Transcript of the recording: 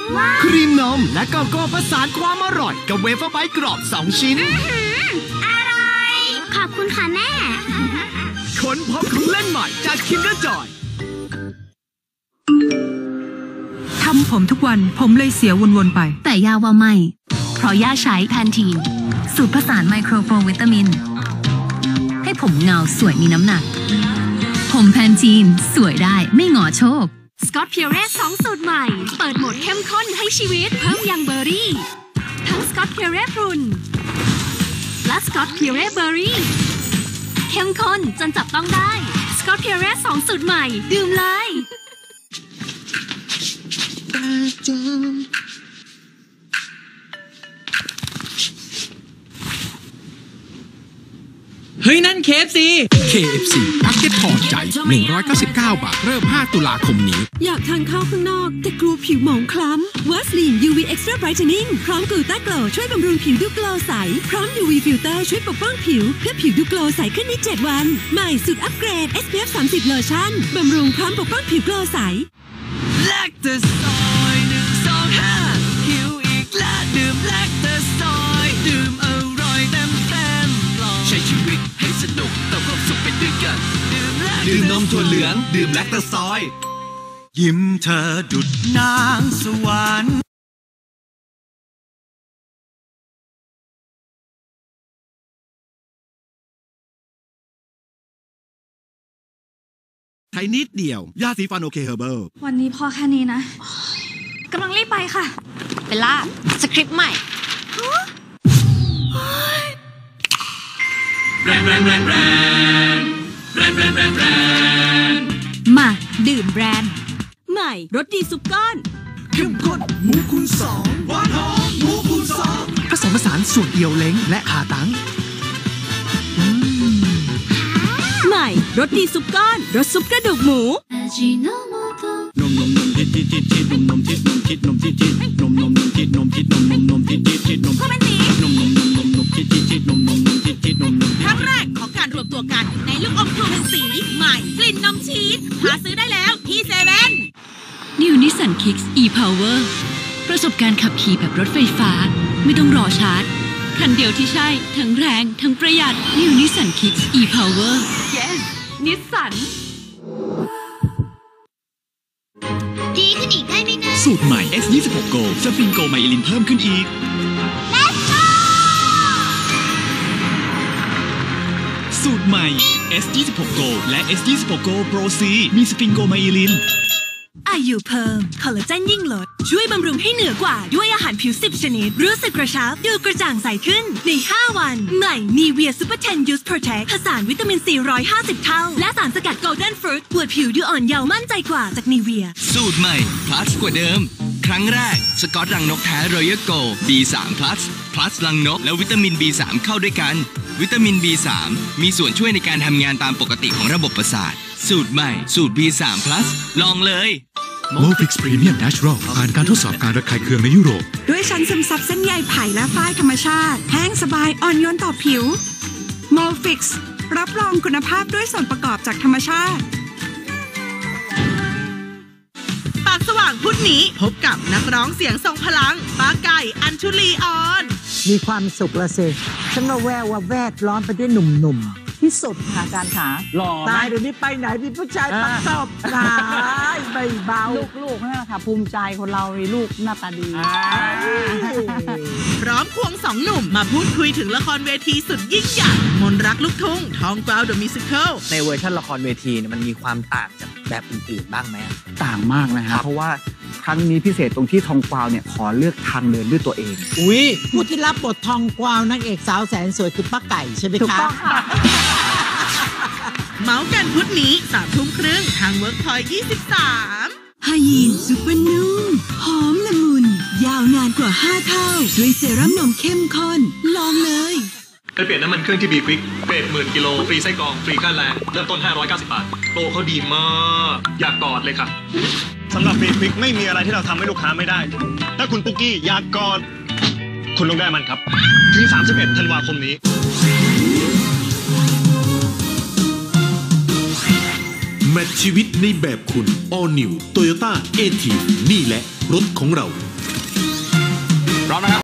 ครีมนมและโกโก้ประสานความอร่อยกับเวเฟอร์ไบต์กรอบ2ชิ้นอร่อยขอบคุณค่ะแม่ค้นพบของเล่นใหม่จาก Kinder Joy ทำผมทุกวันผมเลยเสียวนๆไปแต่ย่าว่าไม่เพราะย่าใช้แพนทีนสูตรผสานไมโครโปรวิตามินให้ผมเงาสวยมีน้ำหนักผมแพนทีนสวยได้ไม่หงอโชคสกอตพิวเรส2สูตรใหม่เปิดโหมดเข้มข้นให้ชีวิตเพิ่มยังเบอร์รี่ทั้งสกอตพิวเรสพรุนและสกอตพิวเรสเบอร์รี่เข้มข้นจนจับต้องได้สกอตพิวเรส2สูตรใหม่ดื่มเลยเฮ้ยนั่น KFC พักเก็ตพอใจ199 บาทเริ่ม5 ตุลาคมนี้อยากทานข้าวข้างนอกแต่กลัวผิวหมองคล้ำ Vaseline UV Extra Brightening พร้อมกลูต้าโกลช่วยบำรุงผิวดูโกลใสพร้อม UV Filter ช่วยปกป้องผิวเพื่อผิวดูโกลใสขึ้นใน7 วันใหม่สุดอัปเกรด SPF 30 โลชั่นบำรุงพร้อมปกป้องผิวโกลใสแลคเตอร์ซอย125หิวอีกแล้วดื่มแลคเตอร์ซอยดื่มอร่อยเต็มปลอดใช้ชีวิตให้สนุกเติมความสุขไปด้วยกันดื่มนมถั่วเหลืองดื่มแลคเตอร์ซอยยิ้มเธอดุจนางสวรรค์ใช้นิดเดียวยาสีฟันโอเคเฮอร์เบิลวันนี้พอแค่นี้นะกำลังรีบไปค่ะเบลล่าสคริปต์ใหม่มาดื่มแบรนด์ใหม่รสดีซุปก้อนเข้มข้นหมูคูณ2หวานหอมหมูคูณ2ผสมผสานสูตรเดียวเล้งและขาตั้งใหม่รสดีซุปก้อนรสซุปกระดูกหมูนมทิดนมทิดทิดนมทิดนมทิดนมทิดนมทิดทิดนมพ่อเป็นสีนมทิดนมทิดนมครั้งแรกของการรวมตัวกันในลูกอมพ่อเป็นสีใหม่กลิ่นนมชีสหาซื้อได้แล้วที่เซเว่น New Nissan Kicks e-Power ประสบการณ์ขับขี่แบบรถไฟฟ้าไม่ต้องรอชาร์จคันเดียวที่ใช่ทั้งแรงทั้งประหยัด New Nissan Kicks e-Power Yes Nissan ดีขึ้นอีกได้ไหมนะสูตรใหม่ S26 Go สฟินโกไมลินเพิ่มขึ้นอีก Let's go สูตรใหม่ S26 Go และ S26 Go Pro C มีสฟินโกไมลินอายุเพิ่มคอลลาเจนยิ่งลดช่วยบำรุงให้เหนือกว่าด้วยอาหารผิว10 ชนิดรู้สึกกระชับดูกระจ่างใสขึ้นใน5 วันใหม่ Nivea Super 10 Use Protect ผสานวิตามินซี150 เท่าและสารสกัด Golden Fruit ปวดผิวดูอ่อนเยาว์มั่นใจกว่าจาก Nivea สูตรใหม่ Plus กว่าเดิมครั้งแรกสกอตรังนกแท้ Royal Gold B3 Plus รังนกและวิตามิน B3 เข้าด้วยกันวิตามิน B3 มีส่วนช่วยในการทำงานตามปกติของระบบประสาทสูตรใหม่สูตร B3 Plus ลองเลยโมฟิกซ์พรีเมียม Natural ผ่านการทดสอบการระคายเคืองในยุโรปด้วยชั้นซึมซับเส้นใยไผ่และฝ้ายธรรมชาติแห้งสบายอ่อนโยนต่อผิวโมฟิกซ์รับรองคุณภาพด้วยส่วนประกอบจากธรรมชาติปากสว่างพุธนี้พบกับนักร้องเสียงทรงพลังป้าไก่อัญชุลีออนมีความสุขละสิฉันว่าแวดล้อมไปด้วยหนุ่มที่สุดค่ะการขาหล่อตายเดี๋ยวนี้ไปไหนมีผู้ชายประกอบตายไม่เบาลูกนั่นแหละค่ะภูมิใจคนเรามีลูกหน้าตาดีพร้อมควง2 หนุ่มมาพูดคุยถึงละครเวทีสุดยิ่งใหญ่มนรักลูกทุ่งทองกวาวเดอะมิวสิคัลในเวอร์ชันละครเวทีเนี่ยมันมีความต่างจากแบบอื่นๆบ้างไหมต่างมากนะฮะเพราะว่าครั้งนี้พิเศษตรงที่ทองกวาวเนี่ยขอเลือกทางเดินด้วยตัวเองผู้ที่รับบททองกวาวนางเอกสาวแสนสวยคือป้าไก่ใช่ไหมคะถูกต้องค่ะเมาส์กันพุธนี้3 ทุ่มครึ่งทางเวิร์กพอยต์23ไฮยีนซุปเปอร์นุ่มหอมละมุนยาวนานกว่า5 เท่าด้วยเซรั่มนมเข้มข้นลองเลยไปเปลี่ยนน้ำมันเครื่องที่บีควิกเปรต10,000 กิโลฟรีไส้กรองฟรีค่าแรงเริ่มต้น590 บาทโปรเขาดีมากอยากกอดเลยค่ะสำหรับบีควิกไม่มีอะไรที่เราทำให้ลูกค้าไม่ได้ถ้าคุณปุ๊กกี้อยากกอดคุณต้องได้มันครับถึง31 ธันวาคมนี้แมทชีวิตในแบบคุณ All New Toyota Active นี่แหละรถของเราพร้อมนะครับ